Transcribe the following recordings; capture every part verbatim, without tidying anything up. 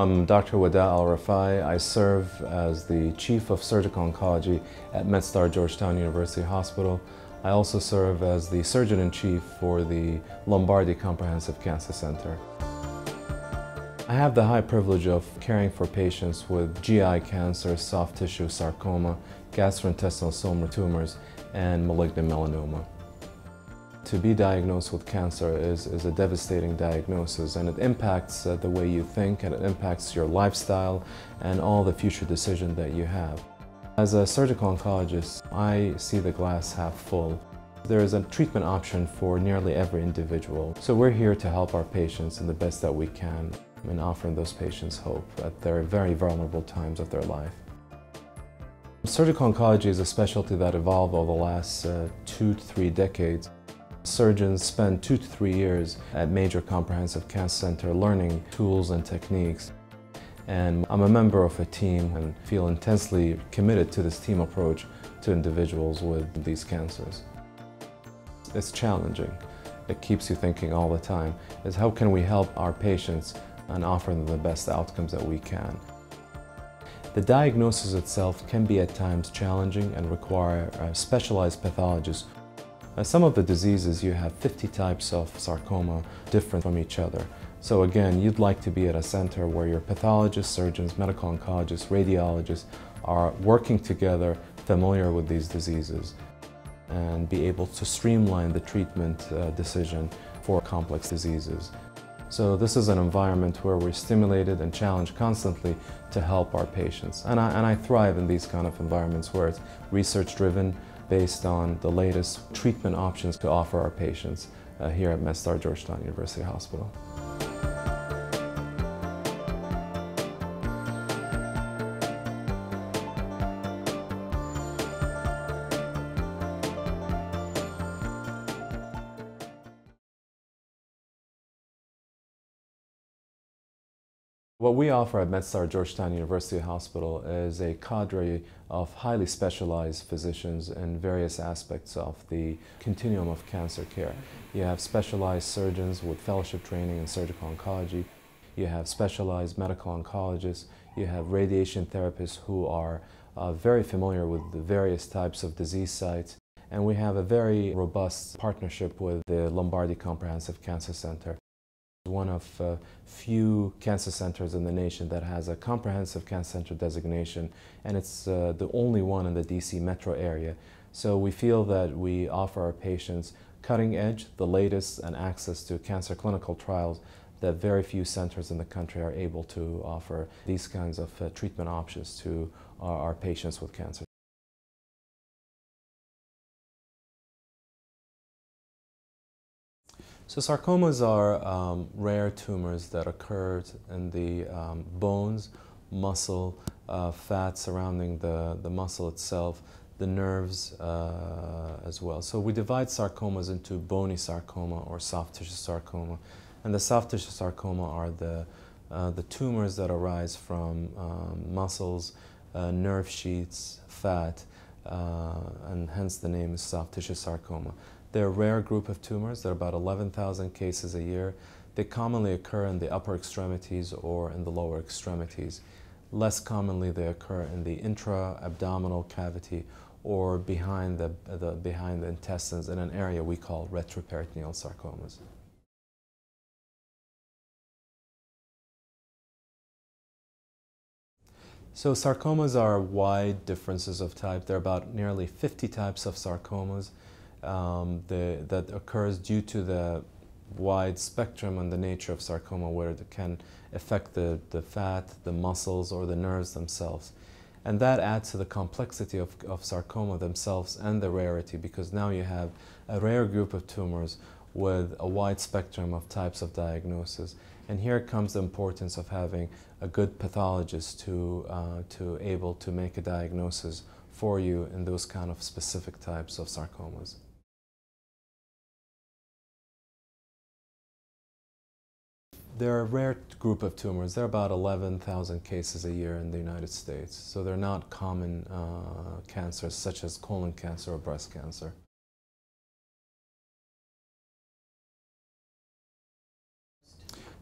I'm Doctor Waddah Al-Refaie. I serve as the Chief of Surgical Oncology at MedStar Georgetown University Hospital. I also serve as the Surgeon-in-Chief for the Lombardi Comprehensive Cancer Center. I have the high privilege of caring for patients with G I cancer, soft tissue sarcoma, gastrointestinal stromal tumors, and malignant melanoma. To be diagnosed with cancer is, is a devastating diagnosis, and it impacts uh, the way you think, and it impacts your lifestyle and all the future decisions that you have. As a surgical oncologist, I see the glass half full. There is a treatment option for nearly every individual. So we're here to help our patients in the best that we can in offering those patients hope at their very vulnerable times of their life. Surgical oncology is a specialty that evolved over the last uh, two to three decades. Surgeons spend two to three years at major comprehensive cancer center learning tools and techniques. And I'm a member of a team and feel intensely committed to this team approach to individuals with these cancers. It's challenging. It keeps you thinking all the time, is how can we help our patients and offer them the best outcomes that we can. The diagnosis itself can be at times challenging and require a specialized pathologist. Uh, some of the diseases, you have fifty types of sarcoma different from each other. So again, you'd like to be at a center where your pathologists, surgeons, medical oncologists, radiologists are working together, familiar with these diseases, and be able to streamline the treatment uh, decision for complex diseases. So this is an environment where we're stimulated and challenged constantly to help our patients. And I, and I thrive in these kind of environments where it's research-driven, based on the latest treatment options to offer our patients uh, here at MedStar Georgetown University Hospital. What we offer at MedStar Georgetown University Hospital is a cadre of highly specialized physicians in various aspects of the continuum of cancer care. You have specialized surgeons with fellowship training in surgical oncology. You have specialized medical oncologists. You have radiation therapists who are uh, very familiar with the various types of disease sites. And we have a very robust partnership with the Lombardi Comprehensive Cancer Center. One of uh, few cancer centers in the nation that has a comprehensive cancer center designation, and it's uh, the only one in the D C metro area. So we feel that we offer our patients cutting edge, the latest, and access to cancer clinical trials that very few centers in the country are able to offer these kinds of uh, treatment options to our, our patients with cancer. So sarcomas are um, rare tumors that occur in the um, bones, muscle, uh, fat surrounding the, the muscle itself, the nerves uh, as well. So we divide sarcomas into bony sarcoma or soft tissue sarcoma. And the soft tissue sarcoma are the, uh, the tumors that arise from um, muscles, uh, nerve sheaths, fat, uh, and hence the name is soft tissue sarcoma. They're a rare group of tumors. There are about eleven thousand cases a year. They commonly occur in the upper extremities or in the lower extremities. Less commonly, they occur in the intra-abdominal cavity or behind the, the, behind the intestines in an area we call retroperitoneal sarcomas. So sarcomas are wide differences of type. There are about nearly fifty types of sarcomas. Um, the, that occurs due to the wide spectrum and the nature of sarcoma, where it can affect the, the fat, the muscles, or the nerves themselves. And that adds to the complexity of, of sarcoma themselves and the rarity, because now you have a rare group of tumors with a wide spectrum of types of diagnosis. And here comes the importance of having a good pathologist to, uh, to able to make a diagnosis for you in those kind of specific types of sarcomas. They're a rare group of tumors. There are about eleven thousand cases a year in the United States. So they're not common uh, cancers such as colon cancer or breast cancer.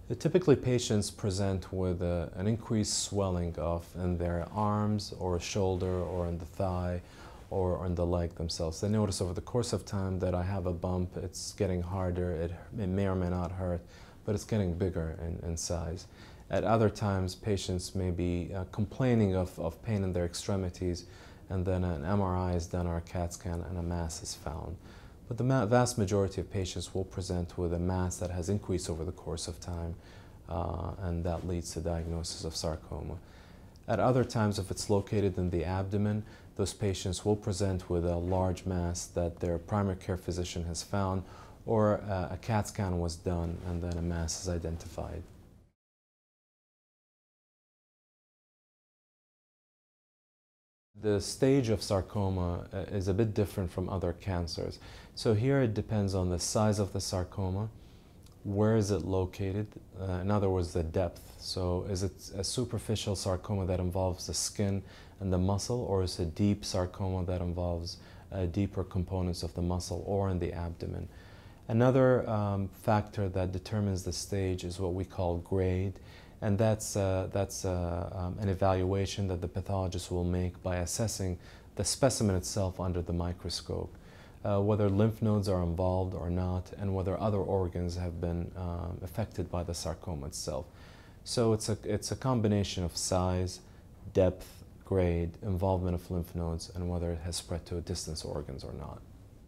Typically, patients present with a, an increased swelling of in their arms or shoulder or in the thigh or on the leg themselves. They notice over the course of time that I have a bump, it's getting harder, it, it may or may not hurt, but it's getting bigger in, in size. At other times, patients may be uh, complaining of, of pain in their extremities, and then an M R I is done or a CAT scan and a mass is found. But the ma vast majority of patients will present with a mass that has increased over the course of time, uh, and that leads to diagnosis of sarcoma. At other times, if it's located in the abdomen, those patients will present with a large mass that their primary care physician has found, or uh, a CAT scan was done and then a mass is identified. The stage of sarcoma uh, is a bit different from other cancers. So here it depends on the size of the sarcoma, where is it located, uh, in other words, the depth. So is it a superficial sarcoma that involves the skin and the muscle, or is it a deep sarcoma that involves uh, deeper components of the muscle or in the abdomen? Another um, factor that determines the stage is what we call grade. And that's, uh, that's uh, um, an evaluation that the pathologist will make by assessing the specimen itself under the microscope, uh, whether lymph nodes are involved or not, and whether other organs have been um, affected by the sarcoma itself. So it's a, it's a combination of size, depth, grade, involvement of lymph nodes, and whether it has spread to distant organs or not.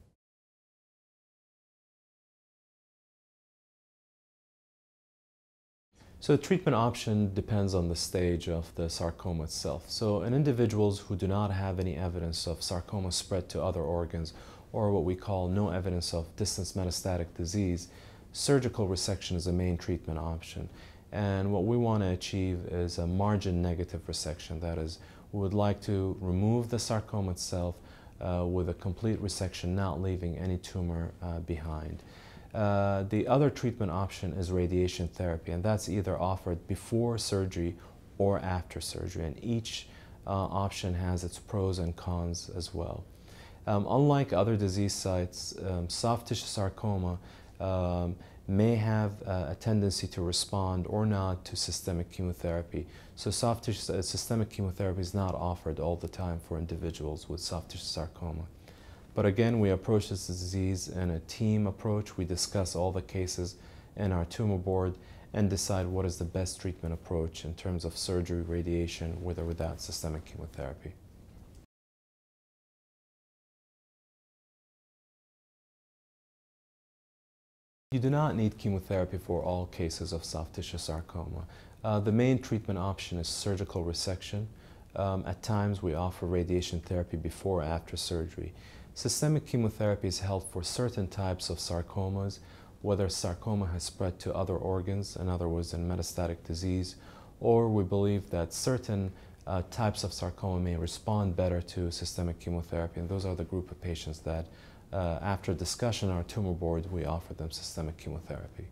So the treatment option depends on the stage of the sarcoma itself. So in individuals who do not have any evidence of sarcoma spread to other organs, or what we call no evidence of distant metastatic disease, surgical resection is the main treatment option. And what we want to achieve is a margin negative resection. That is, we would like to remove the sarcoma itself uh, with a complete resection, not leaving any tumor uh, behind. Uh, the other treatment option is radiation therapy, and that's either offered before surgery or after surgery, and each uh, option has its pros and cons as well. Um, unlike other disease sites, um, soft tissue sarcoma um, may have uh, a tendency to respond or not to systemic chemotherapy. So soft tissue uh, systemic chemotherapy is not offered all the time for individuals with soft tissue sarcoma. But again, we approach this disease in a team approach. We discuss all the cases in our tumor board and decide what is the best treatment approach in terms of surgery, radiation, with or without systemic chemotherapy. You do not need chemotherapy for all cases of soft tissue sarcoma. Uh, the main treatment option is surgical resection. Um, at times, we offer radiation therapy before or after surgery. Systemic chemotherapy is held for certain types of sarcomas, whether sarcoma has spread to other organs, in other words, in metastatic disease, or we believe that certain uh, types of sarcoma may respond better to systemic chemotherapy, and those are the group of patients that, uh, after discussion on our tumor board, we offer them systemic chemotherapy.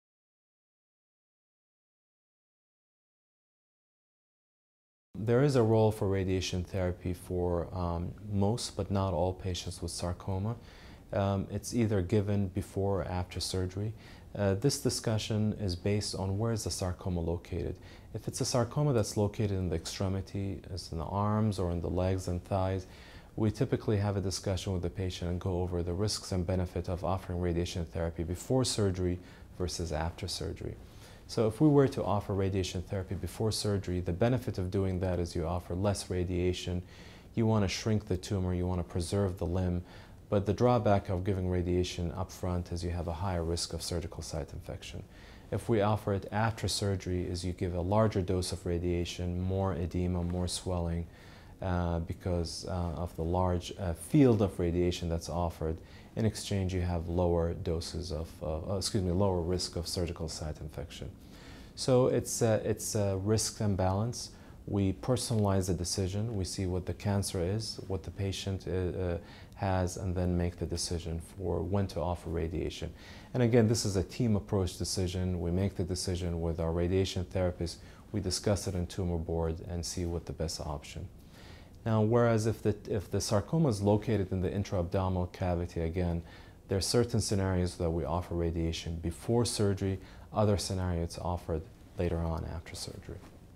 There is a role for radiation therapy for um, most, but not all patients with sarcoma. Um, it's either given before or after surgery. Uh, this discussion is based on where is the sarcoma located. If it's a sarcoma that's located in the extremity, as in the arms or in the legs and thighs, we typically have a discussion with the patient and go over the risks and benefit of offering radiation therapy before surgery versus after surgery. So if we were to offer radiation therapy before surgery, the benefit of doing that is you offer less radiation. You want to shrink the tumor, you want to preserve the limb, but the drawback of giving radiation up front is you have a higher risk of surgical site infection. If we offer it after surgery, is you give a larger dose of radiation, more edema, more swelling, uh, because uh, of the large uh, field of radiation that's offered. In exchange, you have lower doses of, uh, excuse me, lower risk of surgical site infection. So it's a, it's a risk and balance. We personalize the decision. We see what the cancer is, what the patient uh, has, and then make the decision for when to offer radiation. And again, this is a team approach decision. We make the decision with our radiation therapist. We discuss it in tumor board and see what the best option. Now, whereas if the, if the sarcoma is located in the intra-abdominal cavity, again, There are certain scenarios that we offer radiation before surgery, other scenarios offered later on after surgery.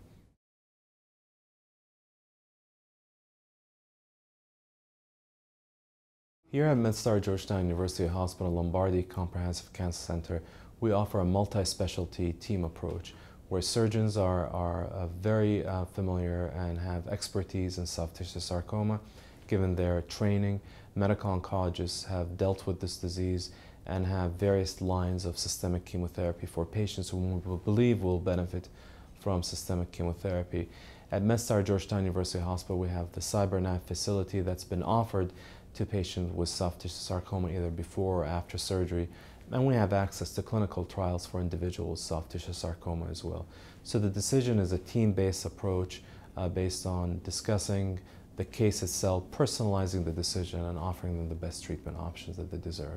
Here at MedStar Georgetown University Hospital Lombardi Comprehensive Cancer Center, we offer a multi-specialty team approach where surgeons are, are uh, very uh, familiar and have expertise in soft tissue sarcoma. Given their training, medical oncologists have dealt with this disease and have various lines of systemic chemotherapy for patients who we believe will benefit from systemic chemotherapy. At MedStar Georgetown University Hospital, we have the CyberKnife facility that's been offered to patients with soft tissue sarcoma either before or after surgery. And we have access to clinical trials for individuals with soft tissue sarcoma as well. So the decision is a team-based approach uh, based on discussing the case itself, personalizing the decision, and offering them the best treatment options that they deserve.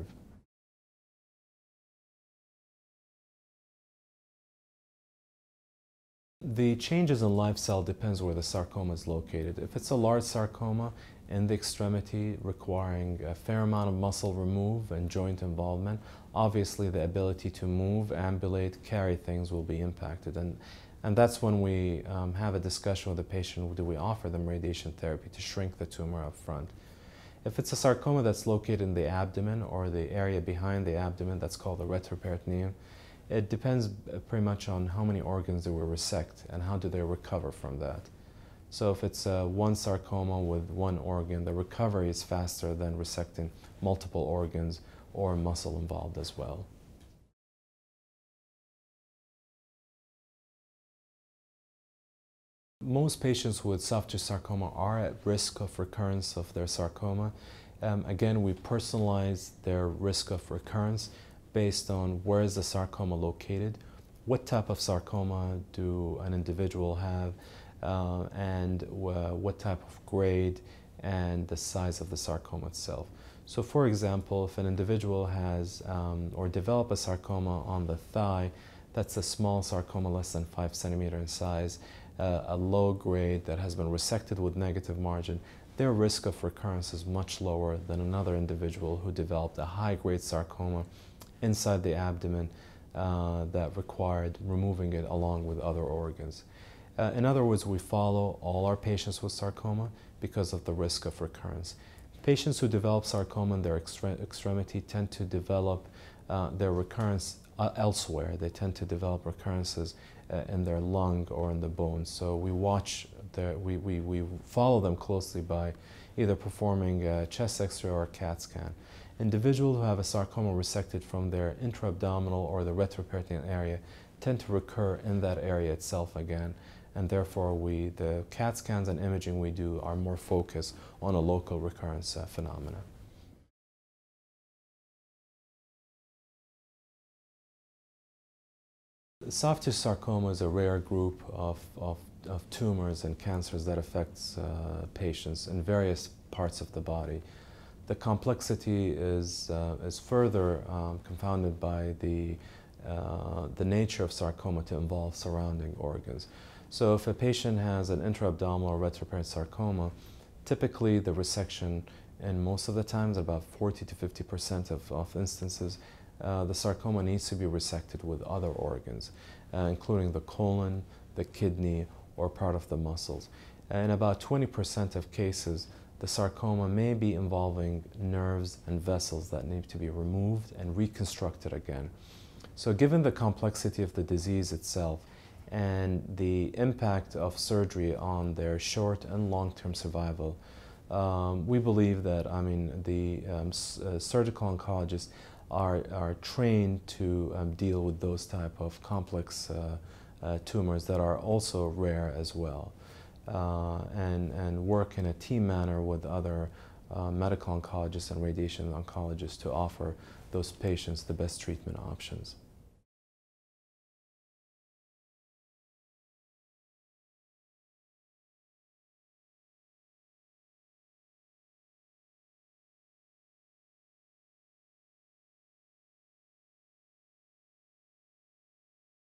The changes in lifestyle depends where the sarcoma is located. If it's a large sarcoma in the extremity requiring a fair amount of muscle remove and joint involvement, obviously the ability to move, ambulate, carry things will be impacted. And, and that's when we um, have a discussion with the patient, do we offer them radiation therapy to shrink the tumor up front. If it's a sarcoma that's located in the abdomen or the area behind the abdomen, that's called the retroperitoneum, it depends pretty much on how many organs they will resect and how do they recover from that. So if it's uh, one sarcoma with one organ, the recovery is faster than resecting multiple organs or muscle involved as well. Most patients with soft tissue sarcoma are at risk of recurrence of their sarcoma. Um, again, we personalize their risk of recurrence based on where is the sarcoma located, what type of sarcoma do an individual have, uh, and uh, what type of grade and the size of the sarcoma itself. So for example, if an individual has um, or develop a sarcoma on the thigh, that's a small sarcoma less than five centimeter in size, uh, a low grade that has been resected with negative margin, their risk of recurrence is much lower than another individual who developed a high grade sarcoma inside the abdomen uh, that required removing it along with other organs. Uh, in other words, we follow all our patients with sarcoma because of the risk of recurrence. Patients who develop sarcoma in their extre extremity tend to develop uh, their recurrence uh, elsewhere. They tend to develop recurrences uh, in their lung or in the bones. So we watch, their, we, we, we follow them closely by either performing a chest X-ray or a CAT scan. Individuals who have a sarcoma resected from their intra-abdominal or the retroperitoneal area tend to recur in that area itself again, and therefore we, the CAT scans and imaging we do are more focused on a local recurrence uh, phenomena. Soft tissue sarcoma is a rare group of, of, of tumors and cancers that affects uh, patients in various parts of the body. The complexity is, uh, is further um, confounded by the, uh, the nature of sarcoma to involve surrounding organs. So if a patient has an intra-abdominal or retroperitoneal sarcoma, typically the resection, and most of the times, about forty to fifty percent of, of instances, uh, the sarcoma needs to be resected with other organs, uh, including the colon, the kidney, or part of the muscles. In about twenty percent of cases, the sarcoma may be involving nerves and vessels that need to be removed and reconstructed again. So given the complexity of the disease itself and the impact of surgery on their short and long-term survival, um, we believe that, I mean, the um, uh, surgical oncologists are, are trained to um, deal with those type of complex uh, uh, tumors that are also rare as well. Uh, and, and work in a team manner with other uh, medical oncologists and radiation oncologists to offer those patients the best treatment options.